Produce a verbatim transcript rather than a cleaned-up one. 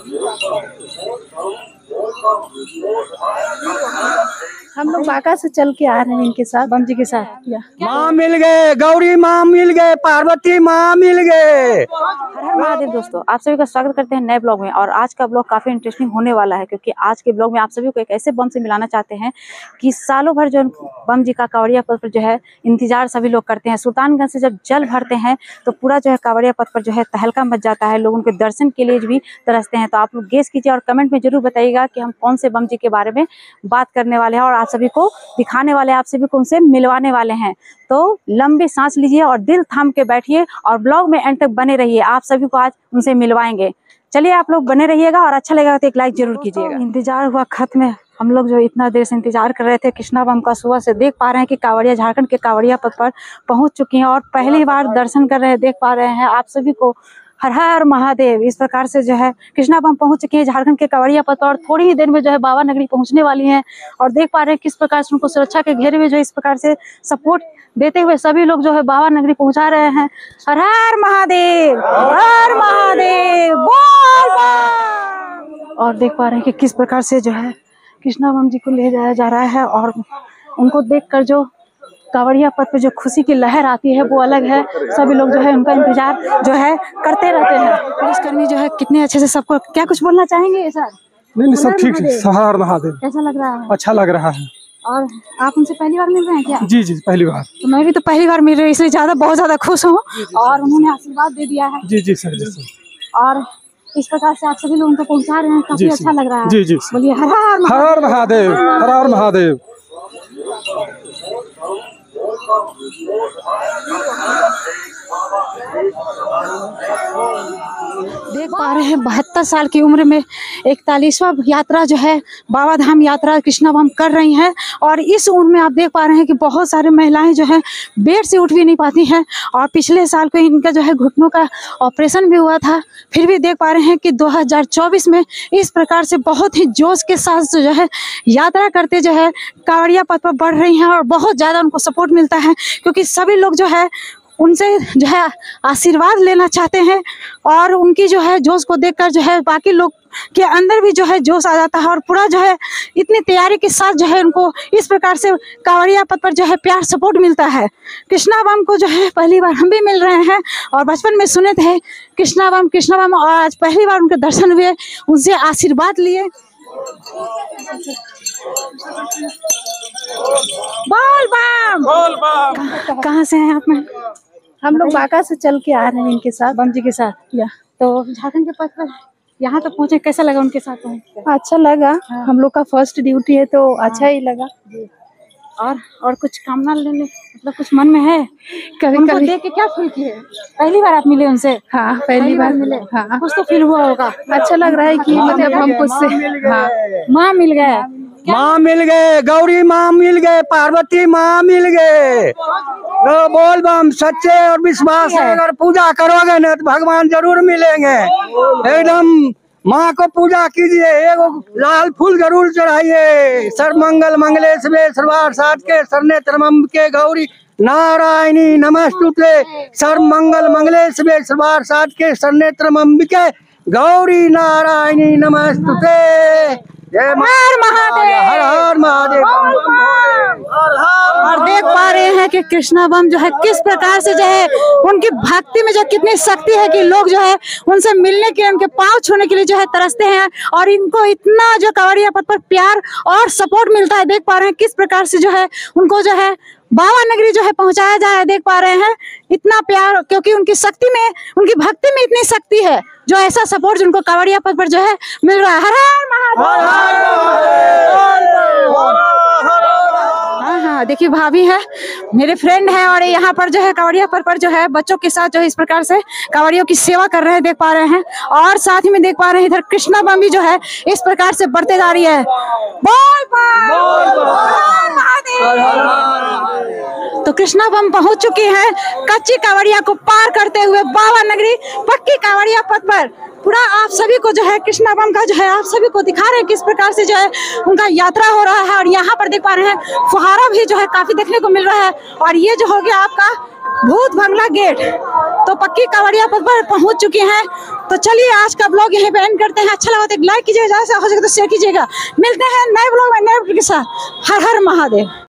हम लोग बांका से चल के आ रहे हैं इनके साथ, बम जी के साथ। माँ मिल गए, गौरी माँ मिल गए, पार्वती माँ मिल गए। हर हर महादेव दोस्तों, आप सभी का स्वागत करते हैं नए ब्लॉग में। और आज का ब्लॉग काफी इंटरेस्टिंग होने वाला है, क्योंकि आज के ब्लॉग में आप सभी को एक ऐसे बम से मिलाना चाहते हैं कि सालों भर जो बम जी का कांवड़िया पथ पर जो है इंतजार सभी लोग करते हैं। सुल्तानगंज से जब जल भरते हैं तो पूरा जो है कांवड़िया पथ पर जो है तहलका मच जाता है, लोग उनके दर्शन के लिए भी तरसते हैं। तो आप लोग गेस कीजिए और कमेंट में जरूर बताइएगा कि हम कौन से बम जी के बारे में बात करने वाले हैं और आप सभी को दिखाने वाले हैं, आप सभी को उनसे मिलवाने वाले हैं। तो लंबी सांस लीजिए और दिल थाम के बैठिए और ब्लॉग में एंड तक बने रहिए, आप सभी को आज उनसे मिलवाएंगे। चलिए आप लोग बने रहिएगा और अच्छा लगेगा तो एक लाइक जरूर कीजिएगा। इंतजार हुआ खत्म। हम लोग जो इतना देर से इंतजार कर रहे थे कृष्णा बम का, सुबह से देख पा रहे हैं कि कांवड़िया झारखंड के कांवड़िया पथ पर पहुंच चुकी हैं और पहली बार दर्शन कर रहे हैं, देख पा रहे हैं आप सभी को। हर हर महादेव। इस प्रकार से जो है कृष्णा बम पहुंच चुके हैं झारखंड के कांवड़िया पथ और थोड़ी ही देर में जो है बाबा नगरी पहुंचने वाली हैं। और देख पा रहे हैं किस प्रकार से उनको सुरक्षा के घेरे में जो इस प्रकार से सपोर्ट देते हुए सभी लोग जो है बाबा नगरी पहुंचा रहे हैं। हर हर महादेव, हर महादेव बोल बोल। और देख पा रहे हैं कि किस प्रकार से जो है कृष्णा बम जी को ले जाया जा रहा है और उनको देखकर जो कांवड़िया पथ पे जो खुशी की लहर आती है वो अलग है। सभी लोग जो है उनका इंतजार जो है करते रहते हैं। पुलिसकर्मी जो है कितने अच्छे से सबको, क्या कुछ बोलना चाहेंगे सर? नहीं नहीं सब ठीक है। हर हर महादेव। कैसा लग रहा है? अच्छा लग रहा है। और आप उनसे पहली बार मिल रहे हैं क्या? जी जी पहली बार। तो मैं भी तो पहली बार मिल रही हूँ, इसलिए ज्यादा बहुत ज्यादा खुश हूँ। और उन्होंने आशीर्वाद दे दिया है। जी जी सर जी सर। और इस प्रकार से आप सभी लोगों को पहुँचा रहे हैं, काफी अच्छा लग रहा है। जी जी बोलिए हर हर हर हर महादेव, हर हर महादेव। देख पा रहे हैं बहत्तर साल की उम्र में इकतालीसवां यात्रा जो है बाबा धाम यात्रा कृष्णा बम कर रही हैं। और इस उम्र में आप देख पा रहे हैं कि बहुत सारी महिलाएं जो हैं बेड से उठ भी नहीं पाती हैं। और पिछले साल को इनका जो है घुटनों का ऑपरेशन भी हुआ था, फिर भी देख पा रहे हैं कि दो हज़ार चौबीस में इस प्रकार से बहुत ही जोश के साथ जो है यात्रा करते जो है कांवड़िया पथ पर बढ़ रही हैं। और बहुत ज़्यादा उनको सपोर्ट मिलता है, क्योंकि सभी लोग जो है उनसे जो है आशीर्वाद लेना चाहते हैं। और उनकी जो है जोश को देखकर जो है बाकी लोग के अंदर भी जो है जोश आ जाता है। और पूरा जो है इतनी तैयारी के साथ जो है उनको इस प्रकार से कांवड़िया पथ पर जो है प्यार सपोर्ट मिलता है। कृष्णा बम को जो है पहली बार हम भी मिल रहे हैं और बचपन में सुने थे कृष्णा बम कृष्णा बम और आज पहली बार उनके दर्शन हुए, उनसे आशीर्वाद लिए। बोल बम, बोल बम। कहाँ से हैं आप? में हम लोग बांका से चल के आ रहे हैं इनके साथ, बम जी के साथ। या तो झारखंड के पथ पर यहाँ तक पहुँचे, कैसा लगा उनके साथ पहुँच कर? अच्छा लगा। हाँ। हम लोग का फर्स्ट ड्यूटी है तो अच्छा ही लगा। और और कुछ कामना लेने मतलब कुछ मन में है? कभी उनको कभी देख के क्या फील किए? पहली बार आप मिले उनसे? हाँ पहली, पहली बार मिले। हाँ कुछ तो फील हुआ होगा। अच्छा लग रहा है कि मतलब हम कुछ से हाँ माँ मिल गए, माँ मिल गए, गौरी माँ मिल गए, पार्वती माँ मिल गए। बोल बम सच्चे और विश्वास है, अगर पूजा करोगे ना तो भगवान जरूर मिलेंगे। एकदम माँ को पूजा कीजिए, एगो लाल फूल जरूर चढ़ाइए। सर्वमंगल मंगले शिवे सर्वार्थ साधके शरण्ये त्र्यंबके गौरी नारायणी नमस्तुते। सर्वमंगल मंगले शिवे सर्वार्थ साधके शरण्ये त्र्यंबके गौरी नारायणी नमस्तुते। हर महादेव, हर हर महादेव। और देख पा रहे हैं कि कृष्णा बम जो है किस प्रकार से जो है उनकी भक्ति में जो कितनी शक्ति है कि लोग जो है उनसे मिलने के, उनके पांव छूने के लिए जो है तरसते हैं। और इनको इतना जो कांवड़िया पथ पर प्यार और सपोर्ट मिलता है। देख पा रहे हैं किस प्रकार से जो है उनको जो है बाबा नगरी जो है पहुंचाया जा रहा है। देख पा रहे हैं इतना प्यार, क्योंकि उनकी शक्ति में, उनकी भक्ति में इतनी शक्ति है जो ऐसा सपोर्ट उनको कांवड़िया पथ पर जो है मिल रहा है। हर हर महादेव। हाँ हाँ देखिए भाभी है, मेरे फ्रेंड है और यहाँ पर जो है कांवड़िया पथ पर जो है बच्चों के साथ जो है इस प्रकार से कांवड़ियों की सेवा कर रहे हैं, देख पा रहे हैं। और साथ ही में देख पा रहे हैं इधर कृष्णा बम भी जो है इस प्रकार से बढ़ते जा रही है। बोल तो कृष्णा बम पहुंच चुकी हैं कच्ची कांवड़िया को पार करते हुए बाबा नगरी पक्की कांवड़िया पथ पर। पूरा आप सभी को जो है कृष्णा बम का जो है आप सभी को दिखा रहे हैं किस प्रकार से जो है उनका यात्रा हो रहा है। और यहाँ पर देख पा रहे हैं फुहारा भी जो है काफी देखने को मिल रहा है। और ये जो हो गया आपका भूत बंगला गेट। तो तो पक्की कांवड़िया पद पर पहुंच चुके हैं। तो चलिए आज का ब्लॉग यहीं पे एंड करते हैं। अच्छा लगा तो एक लाइक कीजिएगा, ज्यादा से हो सके तो शेयर कीजिएगा। मिलते हैं नए ब्लॉग में नए के साथ। हर हर महादेव।